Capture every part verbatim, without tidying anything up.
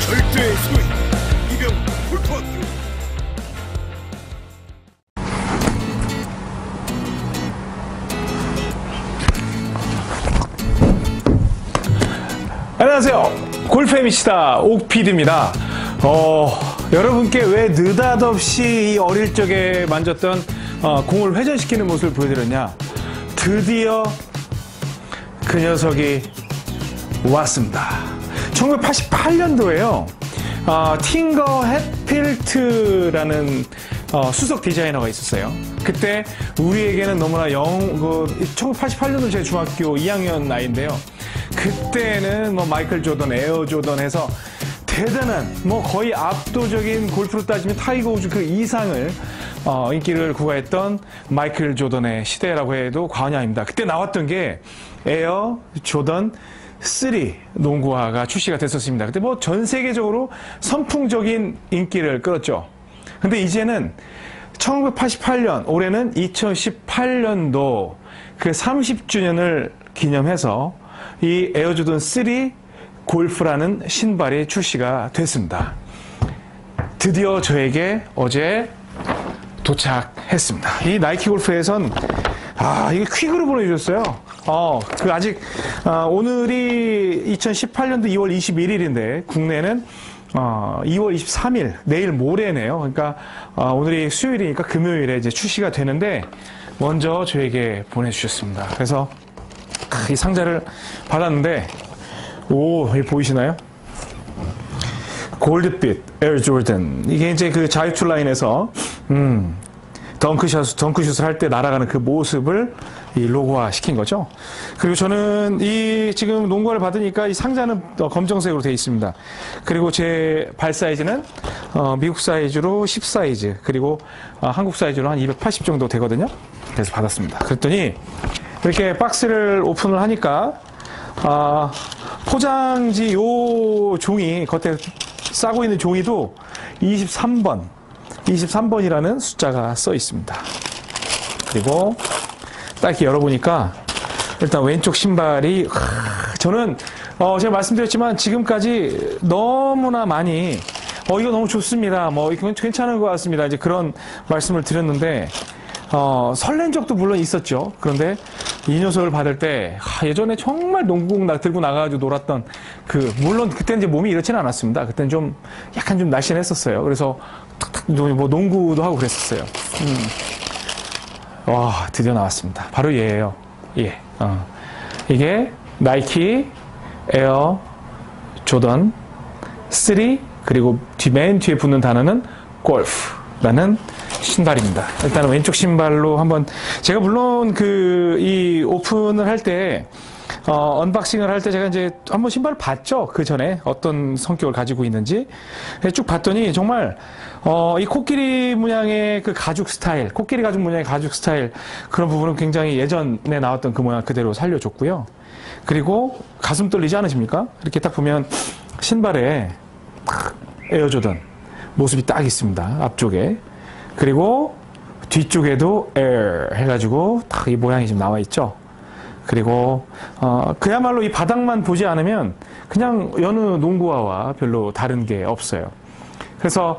절대의 소위 이병 골프학교. 안녕하세요. 골프엠이시다 옥피디입니다. 어, 여러분께 왜 느닷없이 이 어릴 적에 만졌던 어, 공을 회전시키는 모습을 보여드렸냐. 드디어 그 녀석이 왔습니다. 천구백팔십팔 년도에요. 어, 팅거 햇필트라는 어, 수석 디자이너가 있었어요. 그때 우리에게는 너무나 영, 그, 천구백팔십팔 년도 제 중학교 이 학년 나이인데요. 그때는 뭐 마이클 조던, 에어 조던 해서 대단한, 뭐 거의 압도적인 골프로 따지면 타이거 우즈 그 이상을 어, 인기를 구가했던 마이클 조던의 시대라고 해도 과언이 아닙니다. 그때 나왔던 게 에어 조던 쓰리 농구화가 출시가 됐었습니다. 그때 뭐 전 세계적으로 선풍적인 인기를 끌었죠. 근데 이제는 천구백팔십팔 년, 올해는 이천십팔 년도 그 삼십 주년을 기념해서 이 에어조던 쓰리 골프라는 신발이 출시가 됐습니다. 드디어 저에게 어제 도착했습니다. 이 나이키 골프에선 아, 이게 퀵으로 보내주셨어요. 어, 그 아직 어, 오늘이 이천십팔 년도 이월 이십일일인데 국내는 어, 이월 이십삼일 내일 모레네요. 그러니까 어, 오늘이 수요일이니까 금요일에 이제 출시가 되는데 먼저 저에게 보내주셨습니다. 그래서 이 상자를 받았는데, 오, 여기 보이시나요? 골드빛 에어 조던. 이게 이제 그 자유투 라인에서 음, 덩크샷, 덩크슛을 할 때 날아가는 그 모습을 이 로고화 시킨 거죠. 그리고 저는 이 지금 농구화를 받으니까 이 상자는 검정색으로 되어 있습니다. 그리고 제 발 사이즈는 어, 미국 사이즈로 십 사이즈, 그리고 어, 한국 사이즈로 한 이백팔십 정도 되거든요. 그래서 받았습니다. 그랬더니 이렇게 박스를 오픈을 하니까 어, 포장지 요 종이, 겉에 싸고 있는 종이도 이십삼 번, 이십삼 번이라는 숫자가 써 있습니다. 그리고 딱 이렇게 열어보니까 일단 왼쪽 신발이, 저는 어, 제가 말씀드렸지만 지금까지 너무나 많이 어 이거 너무 좋습니다, 뭐 이건 괜찮은 것 같습니다, 이제 그런 말씀을 드렸는데 어, 설렌 적도 물론 있었죠. 그런데 이 녀석을 받을 때 하, 예전에 정말 농구공 나, 들고 나가가지고 놀았던 그, 물론 그때는 이제 몸이 이렇지는 않았습니다. 그때는 좀 약간 좀 날씬했었어요. 그래서 탁탁 뭐 농구도 하고 그랬었어요. 음. 와, 드디어 나왔습니다. 바로 얘예요. 예. 어. 이게 나이키 에어 조던 쓰리, 그리고 뒤, 맨 뒤에 붙는 단어는 골프라는 신발입니다. 일단은 왼쪽 신발로 한번, 제가 물론 그 이 오픈을 할 때 어, 언박싱을 할 때 제가 이제 한번 신발을 봤죠. 그 전에 어떤 성격을 가지고 있는지 쭉 봤더니 정말 어, 이 코끼리 문양의 그 가죽 스타일, 코끼리 가죽 문양의 가죽 스타일, 그런 부분은 굉장히 예전에 나왔던 그 모양 그대로 살려줬고요. 그리고 가슴 떨리지 않으십니까? 이렇게 딱 보면 신발에 에어조던 모습이 딱 있습니다. 앞쪽에. 그리고 뒤쪽에도 에어 해가지고 딱 이 모양이 지금 나와 있죠. 그리고 어, 그야말로 이 바닥만 보지 않으면 그냥 여느 농구화와 별로 다른 게 없어요. 그래서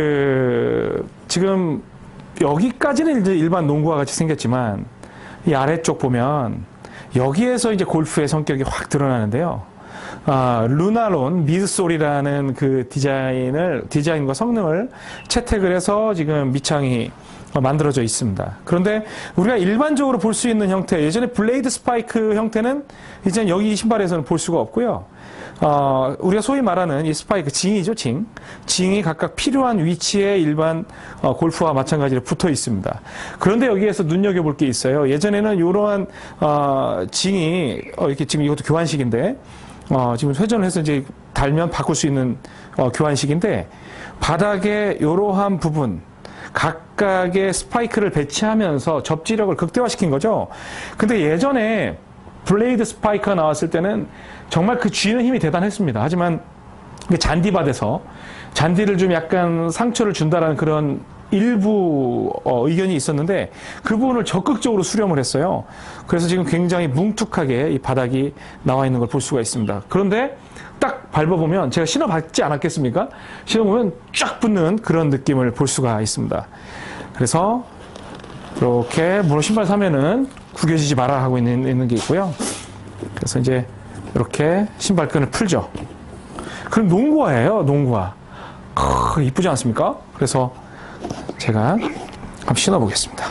그 지금 여기까지는 이제 일반 농구화 같이 생겼지만 이 아래쪽 보면 여기에서 이제 골프의 성격이 확 드러나는데요. 아, 루나론 미드솔이라는 그 디자인을, 디자인과 성능을 채택을 해서 지금 밑창이 만들어져 있습니다. 그런데 우리가 일반적으로 볼 수 있는 형태, 예전에 블레이드 스파이크 형태는 이제 여기 신발에서는 볼 수가 없고요. 어, 우리가 소위 말하는 이 스파이크, 징이죠, 징. 징이 각각 필요한 위치에 일반 어, 골프와 마찬가지로 붙어 있습니다. 그런데 여기에서 눈여겨볼 게 있어요. 예전에는 이러한 어, 징이, 어, 이렇게 지금 이것도 교환식인데, 어, 지금 회전을 해서 이제 달면 바꿀 수 있는 어, 교환식인데, 바닥에 이러한 부분, 각각의 스파이크를 배치하면서 접지력을 극대화시킨 거죠. 근데 예전에 블레이드 스파이크가 나왔을 때는 정말 그 쥐는 힘이 대단했습니다. 하지만 잔디밭에서 잔디를 좀 약간 상처를 준다라는 그런 일부 어, 의견이 있었는데 그 부분을 적극적으로 수렴을 했어요. 그래서 지금 굉장히 뭉툭하게 이 바닥이 나와 있는 걸 볼 수가 있습니다. 그런데 딱 밟아보면 제가 신어봤지 않았겠습니까? 신어보면 쫙 붙는 그런 느낌을 볼 수가 있습니다. 그래서 이렇게 물론 신발 사면은 구겨지지 마라 하고 있는, 있는 게 있고요. 그래서 이제 이렇게 신발끈을 풀죠. 그럼 농구화예요, 농구화. 크, 이쁘지 않습니까? 그래서 제가 한번 신어보겠습니다.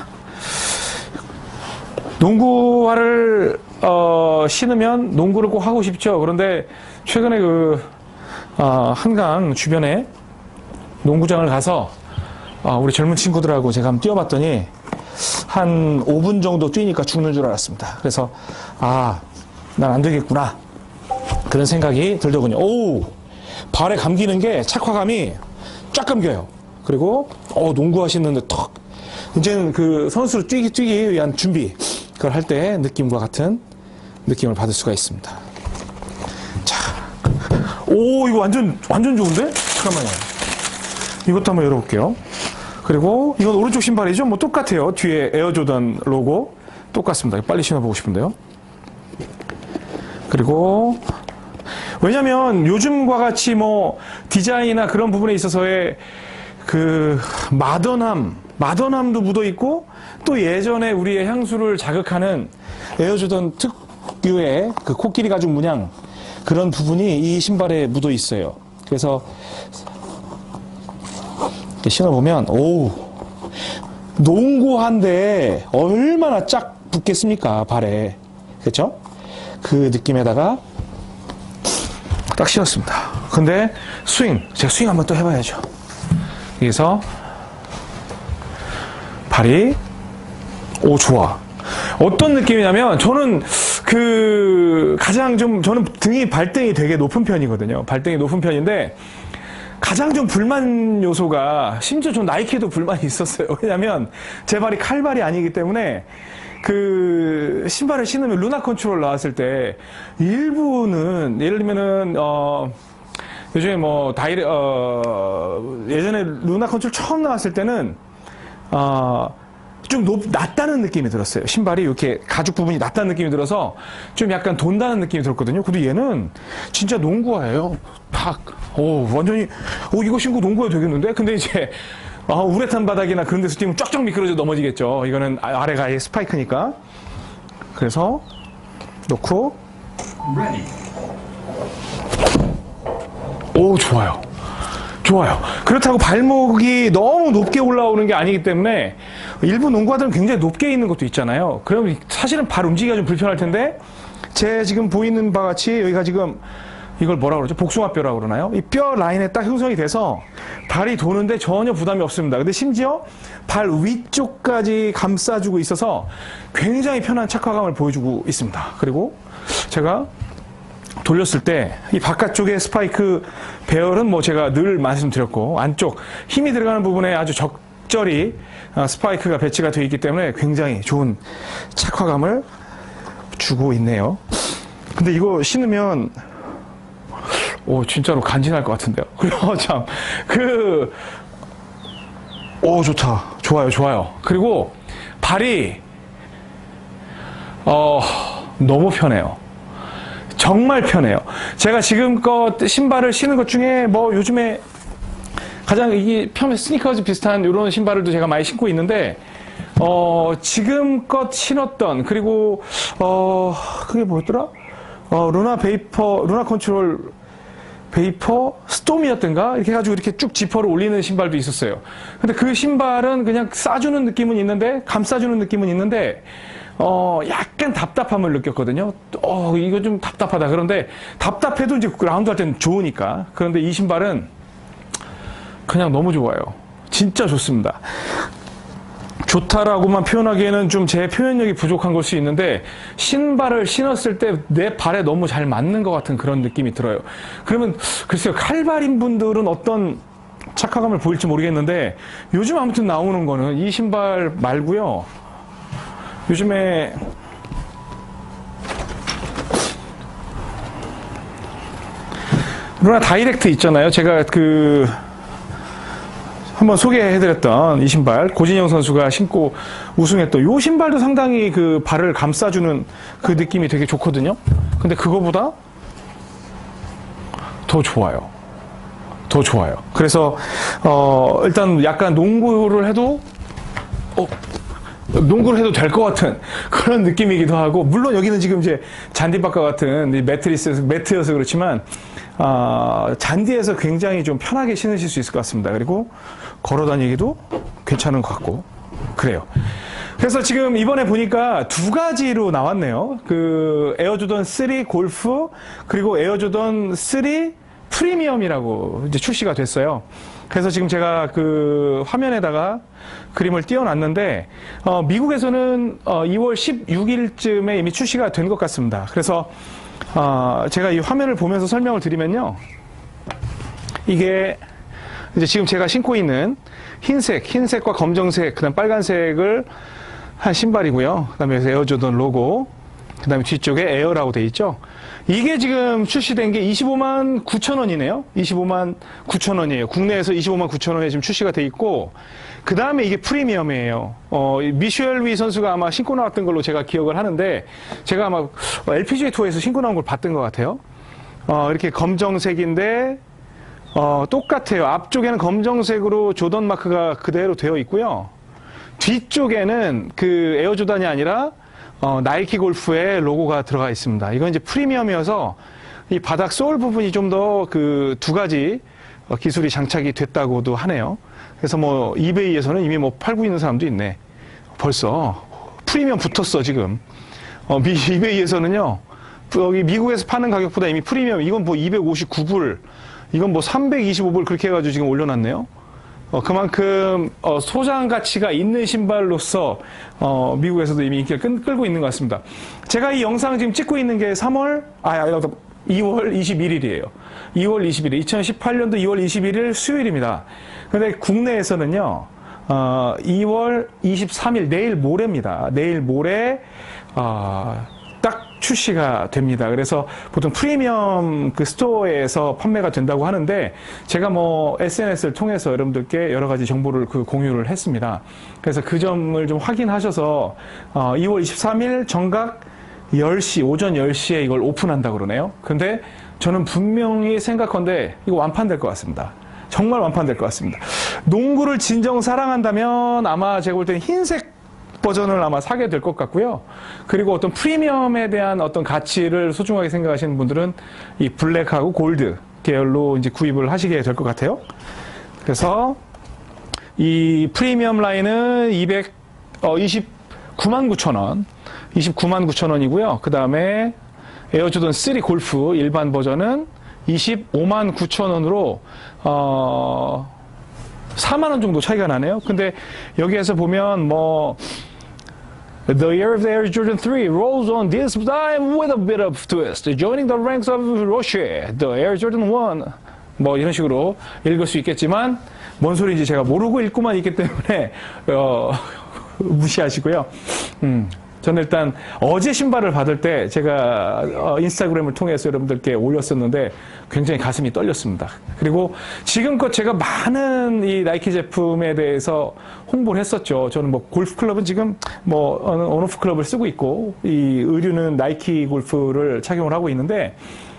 농구화를 어, 신으면 농구를 꼭 하고 싶죠. 그런데 최근에 그 어, 한강 주변에 농구장을 가서 어, 우리 젊은 친구들하고 제가 한번 뛰어봤더니 한 오 분 정도 뛰니까 죽는 줄 알았습니다. 그래서 아, 난 안 되겠구나 그런 생각이 들더군요. 오, 발에 감기는 게 착화감이 쫙 감겨요. 그리고 어, 농구화 신는데 턱 이제는 그 선수로 뛰기 뛰기 위한 준비 그걸 할 때 느낌과 같은 느낌을 받을 수가 있습니다. 자, 오, 이거 완전 완전 좋은데? 잠깐만요. 이것도 한번 열어볼게요. 그리고 이건 오른쪽 신발이죠? 뭐 똑같아요. 뒤에 에어조던 로고 똑같습니다. 빨리 신어보고 싶은데요. 그리고 왜냐면 요즘과 같이 뭐 디자인이나 그런 부분에 있어서의 그 마더남, 마더남도 묻어 있고 또 예전에 우리의 향수를 자극하는 에어조던 특유의 그 코끼리 가죽 문양 그런 부분이 이 신발에 묻어 있어요. 그래서 이렇게 신어보면 오, 농구화인데 얼마나 쫙 붙겠습니까 발에. 그렇죠? 그 느낌에다가 딱 신었습니다. 근데 스윙, 제가 스윙 한번 또 해봐야죠. 여기서 발이 오, 좋아. 어떤 느낌이냐면 저는 그 가장 좀 저는 등이 발등이 되게 높은 편이거든요. 발등이 높은 편인데 가장 좀 불만 요소가 심지어 전 나이키에도 불만이 있었어요. 왜냐면 제 발이 칼발이 아니기 때문에 그 신발을 신으면 루나 컨트롤 나왔을 때 일부는 예를 들면은 어 요즘에 뭐 다이레 어 예전에 루나 컨트롤 처음 나왔을 때는 어 좀 높, 낮다는 느낌이 들었어요. 신발이 이렇게 가죽 부분이 낮다는 느낌이 들어서 좀 약간 돈다는 느낌이 들었거든요. 근데 얘는 진짜 농구화예요. 탁, 오, 완전히, 오, 이거 신고 농구해도 되겠는데? 근데 이제, 아, 우레탄 바닥이나 그런 데서 뛰면 쫙쫙 미끄러져 넘어지겠죠. 이거는 아래가 아예 스파이크니까. 그래서, 놓고, 오, 좋아요. 좋아요. 그렇다고 발목이 너무 높게 올라오는 게 아니기 때문에 일부 농구화들은 굉장히 높게 있는 것도 있잖아요. 그럼 사실은 발 움직이기가 좀 불편할 텐데 제 지금 보이는 바와 같이 여기가 지금 이걸 뭐라고 그러죠? 복숭아뼈라고 그러나요? 이 뼈 라인에 딱 형성이 돼서 발이 도는데 전혀 부담이 없습니다. 근데 심지어 발 위쪽까지 감싸주고 있어서 굉장히 편한 착화감을 보여주고 있습니다. 그리고 제가 돌렸을 때 이 바깥쪽에 스파이크 배열은 뭐 제가 늘 말씀드렸고 안쪽 힘이 들어가는 부분에 아주 적절히 스파이크가 배치가 되어 있기 때문에 굉장히 좋은 착화감을 주고 있네요. 근데 이거 신으면 오, 진짜로 간지날 것 같은데요. 그리고 참 그 오, 좋다. 좋아요, 좋아요. 그리고 발이 어 너무 편해요. 정말 편해요. 제가 지금껏 신발을 신은 것 중에 뭐 요즘에 가장 이게 편 스니커즈 비슷한 이런 신발들도 제가 많이 신고 있는데 어 지금껏 신었던 그리고 어 그게 뭐였더라? 어 루나 베이퍼 루나 컨트롤 베이퍼 스톰이었던가 이렇게 해가지고 이렇게 쭉 지퍼를 올리는 신발도 있었어요. 근데 그 신발은 그냥 싸주는 느낌은 있는데 감싸주는 느낌은 있는데 어, 약간 답답함을 느꼈거든요. 어, 이거 좀 답답하다. 그런데 답답해도 이제 라운드 할 때는 좋으니까. 그런데 이 신발은 그냥 너무 좋아요. 진짜 좋습니다. 좋다라고만 표현하기에는 좀 제 표현력이 부족한 걸 수 있는데 신발을 신었을 때 내 발에 너무 잘 맞는 것 같은 그런 느낌이 들어요. 그러면 글쎄요, 칼발인 분들은 어떤 착화감을 보일지 모르겠는데 요즘 아무튼 나오는 거는 이 신발 말고요. 요즘에 루나 다이렉트 있잖아요. 제가 그 한번 소개해드렸던 이 신발 고진영 선수가 신고 우승했던 이 신발도 상당히 그 발을 감싸주는 그 느낌이 되게 좋거든요. 근데 그거보다 더 좋아요. 더 좋아요. 그래서 어, 일단 약간 농구를 해도 어, 농구를 해도 될 것 같은 그런 느낌이기도 하고, 물론 여기는 지금 이제 잔디밭과 같은 매트리스, 매트여서 그렇지만 어, 잔디에서 굉장히 좀 편하게 신으실 수 있을 것 같습니다. 그리고 걸어 다니기도 괜찮은 것 같고 그래요. 그래서 지금 이번에 보니까 두 가지로 나왔네요. 그 에어조던 쓰리 골프 그리고 에어조던 쓰리 프리미엄이라고 이제 출시가 됐어요. 그래서 지금 제가 그 화면에다가 그림을 띄워놨는데 어, 미국에서는 어, 이월 십육일쯤에 이미 출시가 된 것 같습니다. 그래서 어, 제가 이 화면을 보면서 설명을 드리면요, 이게 이제 지금 제가 신고 있는 흰색, 흰색과 검정색, 그다음 빨간색을 한 신발이고요. 그다음에 에어조던 로고, 그다음에 뒤쪽에 에어라고 돼 있죠. 이게 지금 출시된 게 이십오만 구천 원이네요. 이십오만 구천 원이에요. 국내에서 이십오만 구천 원에 지금 출시가 돼 있고, 그 다음에 이게 프리미엄이에요. 어, 미셸 위 선수가 아마 신고 나왔던 걸로 제가 기억을 하는데, 제가 아마 엘피지에이 투어에서 신고 나온 걸 봤던 것 같아요. 어, 이렇게 검정색인데, 어, 똑같아요. 앞쪽에는 검정색으로 조던 마크가 그대로 되어 있고요. 뒤쪽에는 그 에어조단이 아니라 어, 나이키 골프의 로고가 들어가 있습니다. 이건 이제 프리미엄이어서 이 바닥 소울 부분이 좀 더 그 두 가지 어, 기술이 장착이 됐다고도 하네요. 그래서 뭐 이베이에서는 이미 뭐 팔고 있는 사람도 있네. 벌써 프리미엄 붙었어 지금. 어, 미, 이베이에서는요, 여기 미국에서 파는 가격보다 이미 프리미엄, 이건 뭐 이백오십구 불, 이건 뭐 삼백이십오 불 그렇게 해가지고 지금 올려놨네요. 어, 그만큼 어, 소장 가치가 있는 신발로서 어, 미국에서도 이미 인기를 끌, 끌고 있는 것 같습니다. 제가 이 영상 지금 찍고 있는 게 삼월, 아, 이월 이십일일이에요. 이월 이십일일, 이천십팔 년도 이월 이십일일 수요일입니다. 근데 국내에서는요, 어, 이월 이십삼일, 내일 모레입니다. 내일 모레 어, 딱 출시가 됩니다. 그래서 보통 프리미엄 그 스토어에서 판매가 된다고 하는데, 제가 뭐 에스엔에스를 통해서 여러분들께 여러 가지 정보를 그 공유를 했습니다. 그래서 그 점을 좀 확인하셔서 어, 이월 이십삼일 정각 열 시, 오전 열 시에 이걸 오픈한다 그러네요. 근데 저는 분명히 생각컨대 이거 완판될 것 같습니다. 정말 완판될 것 같습니다. 농구를 진정 사랑한다면 아마 제가 볼 때는 흰색 버전을 아마 사게 될 것 같고요. 그리고 어떤 프리미엄에 대한 어떤 가치를 소중하게 생각하시는 분들은 이 블랙하고 골드 계열로 이제 구입을 하시게 될 것 같아요. 그래서 이 프리미엄 라인은 이백이십구만 구천 원, 이십구만 구천 원이고요. 그 다음에 에어조던 쓰리 골프 일반 버전은 이십오만 구천 원으로 어, 사만 원 정도 차이가 나네요. 근데 여기에서 보면 뭐 The year of the Air Jordan three rolls on this time with a bit of twist, joining the ranks of Roche, the Air Jordan one. 뭐 이런 식으로 읽을 수 있겠지만 뭔 소리인지 제가 모르고 읽고만 있기 때문에 어, 무시하시고요. 음. 저는 일단 어제 신발을 받을 때 제가 어, 인스타그램을 통해서 여러분들께 올렸었는데 굉장히 가슴이 떨렸습니다. 그리고 지금껏 제가 많은 이 나이키 제품에 대해서 홍보를 했었죠. 저는 뭐 골프 클럽은 지금 뭐 온오프 클럽을 쓰고 있고, 이 의류는 나이키 골프를 착용을 하고 있는데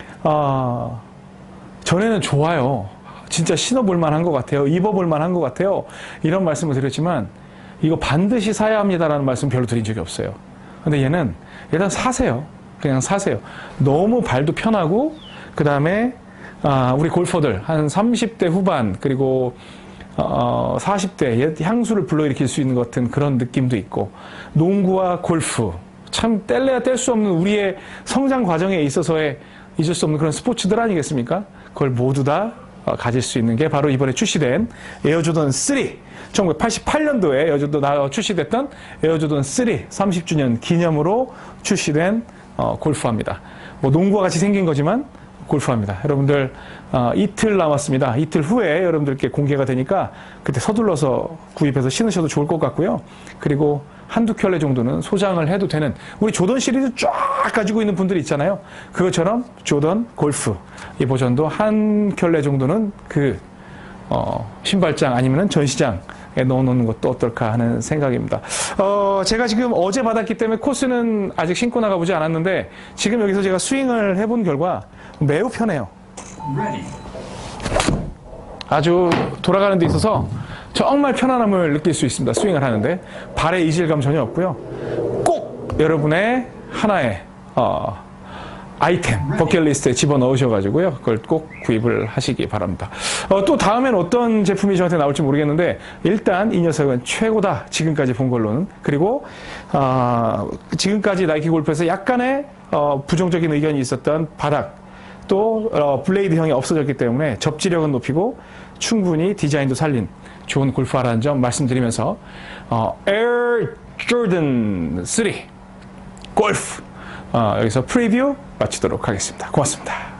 어, 전에는 좋아요. 진짜 신어볼 만한 것 같아요. 입어볼 만한 것 같아요. 이런 말씀을 드렸지만 이거 반드시 사야 합니다라는 말씀 별로 드린 적이 없어요. 근데 얘는 일단 사세요. 그냥 사세요. 너무 발도 편하고, 그 다음에 아, 우리 골퍼들 한 삼십 대 후반 그리고 어, 사십 대 옛 향수를 불러일으킬 수 있는 것 같은 그런 느낌도 있고, 농구와 골프 참 뗄래야 뗄 수 없는 우리의 성장 과정에 있어서의 잊을 수 없는 그런 스포츠들 아니겠습니까? 그걸 모두 다 가질 수 있는 게 바로 이번에 출시된 에어조던 쓰리, 천구백팔십팔 년도에 에어조던 출시됐던 에어조던 쓰리 삼십 주년 기념으로 출시된 어, 골프화입니다. 뭐 농구와 같이 생긴 거지만 골프화입니다. 여러분들 어, 이틀 남았습니다. 이틀 후에 여러분들께 공개가 되니까 그때 서둘러서 구입해서 신으셔도 좋을 것 같고요. 그리고 한두 켤레 정도는 소장을 해도 되는, 우리 조던 시리즈 쫙 가지고 있는 분들이 있잖아요. 그것처럼 조던 골프 이 버전도 한 켤레 정도는 그 어, 신발장 아니면 전시장에 넣어놓는 것도 어떨까 하는 생각입니다. 어, 제가 지금 어제 받았기 때문에 코스는 아직 신고 나가보지 않았는데 지금 여기서 제가 스윙을 해본 결과 매우 편해요. 아주 돌아가는 데 있어서 정말 편안함을 느낄 수 있습니다. 스윙을 하는데 발에 이질감 전혀 없고요. 꼭 여러분의 하나의 어, 아이템 버킷리스트에 집어넣으셔가지고요. 그걸 꼭 구입을 하시기 바랍니다. 어, 또 다음엔 어떤 제품이 저한테 나올지 모르겠는데 일단 이 녀석은 최고다. 지금까지 본 걸로는. 그리고 어, 지금까지 나이키 골프에서 약간의 어, 부정적인 의견이 있었던 바닥 또 어, 블레이드형이 없어졌기 때문에 접지력은 높이고 충분히 디자인도 살린 좋은 골프화라는 점 말씀드리면서 어, 에어 조던 쓰리 골프 어, 여기서 프리뷰 마치도록 하겠습니다. 고맙습니다.